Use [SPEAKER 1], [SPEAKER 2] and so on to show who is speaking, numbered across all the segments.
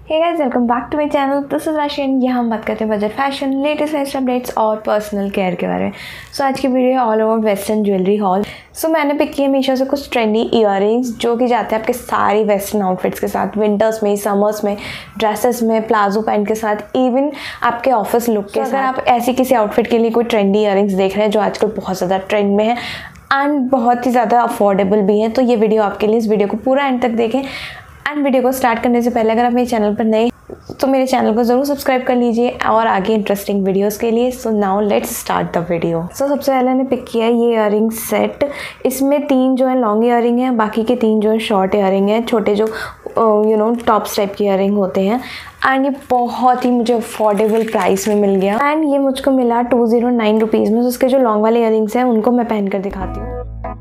[SPEAKER 1] Hey guys, welcome back to my channel. This is Rashi and यहाँ हम बात करते हैं budget fashion, latest life updates और पर्सनल केयर के बारे में। सो आज की वीडियो है all over western jewellery haul. So मैंने पिक किया मीशो से कुछ ट्रेंडी ईयररिंग्स जो कि जाते हैं आपके सारी वेस्टर्न आउटफिट्स के साथ, विंटर्स में, समर्स में, ड्रेसेस में, प्लाजो पैंट के साथ, इवन आपके ऑफिस लुक के साथ। अगर आप ऐसी किसी आउटफिट के लिए कोई ट्रेंडी ईयररिंग्स देख रहे हैं जो आजकल बहुत ज़्यादा ट्रेंड में है एंड बहुत ही ज़्यादा अफोर्डेबल भी हैं, तो ये वीडियो आपके लिए। इस वीडियो को पूरा एंड तक देखें। एंड वीडियो को स्टार्ट करने से पहले अगर आप मेरे चैनल पर नए तो मेरे चैनल को ज़रूर सब्सक्राइब कर लीजिए और आगे इंटरेस्टिंग वीडियोस के लिए। So now let's start the video. So सबसे पहले मैंने पिक किया है ये इयररिंग सेट। इसमें 3 जो है लॉन्ग इयररिंग है, बाकी के 3 जो है शॉर्ट इयररिंग है, छोटे जो टॉप्स टाइप के इयररिंग होते हैं। एंड ये बहुत ही मुझे अफोर्डेबल प्राइस में मिल गया एंड ये मुझको मिला 209 रुपीज़ में। तो उसके जो लॉन्ग वाले इयररिंग्स हैं उनको मैं पहन कर दिखाती हूँ।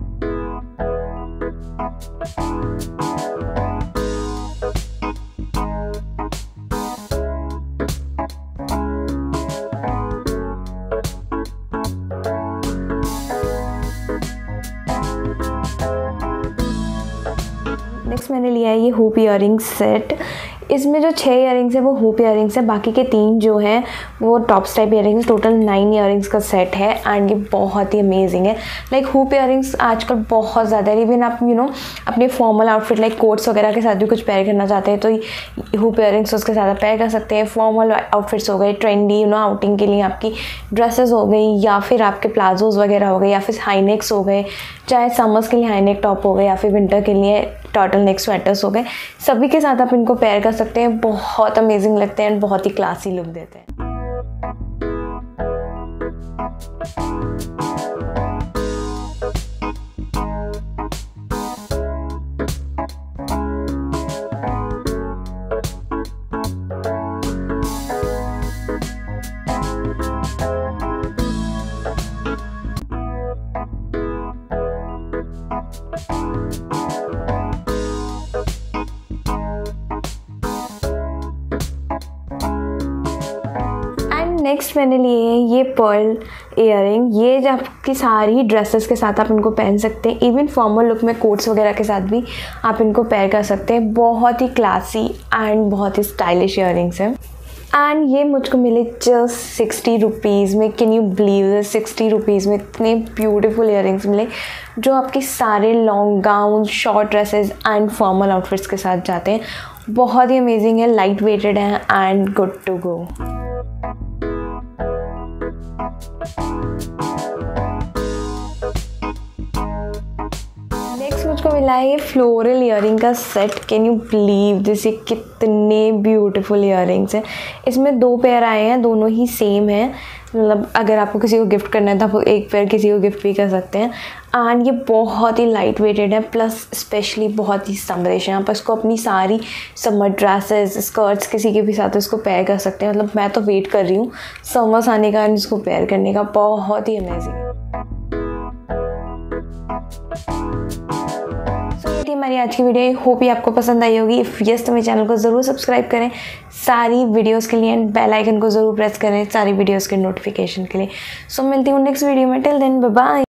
[SPEAKER 1] नेक्स्ट मैंने लिया है ये हुप इयररिंग सेट। इसमें जो 6 इयररिंग्स है वो हुप इयररिंग्स है, बाकी के 3 जो हैं वो tops type earrings. Total 9 earrings का सेट है एंड ये बहुत ही अमेजिंग है। लाइक हुप इयररिंग्स आजकल बहुत ज़्यादा है। इवन आप अपने फॉर्मल आउटफिट लाइक कोट्स वगैरह के साथ भी कुछ पेयर करना चाहते हैं तो हुप इयररिंग्स उसके साथ पेयर कर सकते हैं। फॉर्मल आउटफिट्स हो गए, ट्रेंडी आउटिंग के लिए आपकी ड्रेसेस हो गई, या फिर आपके प्लाजोज वगैरह हो गए, या फिर हाई नेक्स हो गए, चाहे समर्स के लिए हाई नेक टॉप हो गए या फिर विंटर के लिए टर्टल नेक स्वेटर्स हो गए, सभी के साथ आप इनको पेयर कर सकते हैं। बहुत अमेजिंग लगते हैं एंड बहुत ही क्लासी लुक देते हैं। नेक्स्ट मैंने लिए है ये पर्ल इयररिंग। ये आपकी सारी ड्रेसेस के साथ आप इनको पहन सकते हैं। इवन फॉर्मल लुक में कोट्स वगैरह के साथ भी आप इनको पेयर कर सकते हैं। बहुत ही क्लासी एंड बहुत ही स्टाइलिश इयररिंग्स हैं एंड ये मुझको मिले जस्ट 60 रुपीज़ में। कैन यू बिलीव 60 रुपीज़ में इतने ब्यूटीफुल इयररिंग्स मिले जो आपके सारे long gown, short dresses and formal outfits के साथ जाते हैं। बहुत ही अमेजिंग है, लाइट वेटेड है and good to go. Next मुझको मिला है ये फ्लोरल इयररिंग का set. Can you believe this, ये कितने ब्यूटीफुल इयररिंग्स हैं। इसमें 2 पेयर आए हैं, दोनों ही सेम हैं। मतलब अगर आपको किसी को गिफ्ट करना है तो आप एक पेयर किसी को गिफ्ट भी कर सकते हैं। एंड ये बहुत ही लाइट वेटेड है, प्लस स्पेशली बहुत ही समरिश है। आप इसको अपनी सारी समर ड्रेसेस, स्कर्ट्स किसी के भी साथ इसको पेयर कर सकते हैं। मतलब मैं तो वेट कर रही हूँ समर्स आने का इसको पेयर करने का। बहुत ही अमेजिंग है। ये हमारी आज की वीडियो। होप ये आपको पसंद आई होगी। इफ़ यस तो मेरे चैनल को ज़रूर सब्सक्राइब करें सारी वीडियोस के लिए एंड बेल आइकन को ज़रूर प्रेस करें सारी वीडियोस के नोटिफिकेशन के लिए। सो मिलती हूँ नेक्स्ट वीडियो में। Till then bye bye.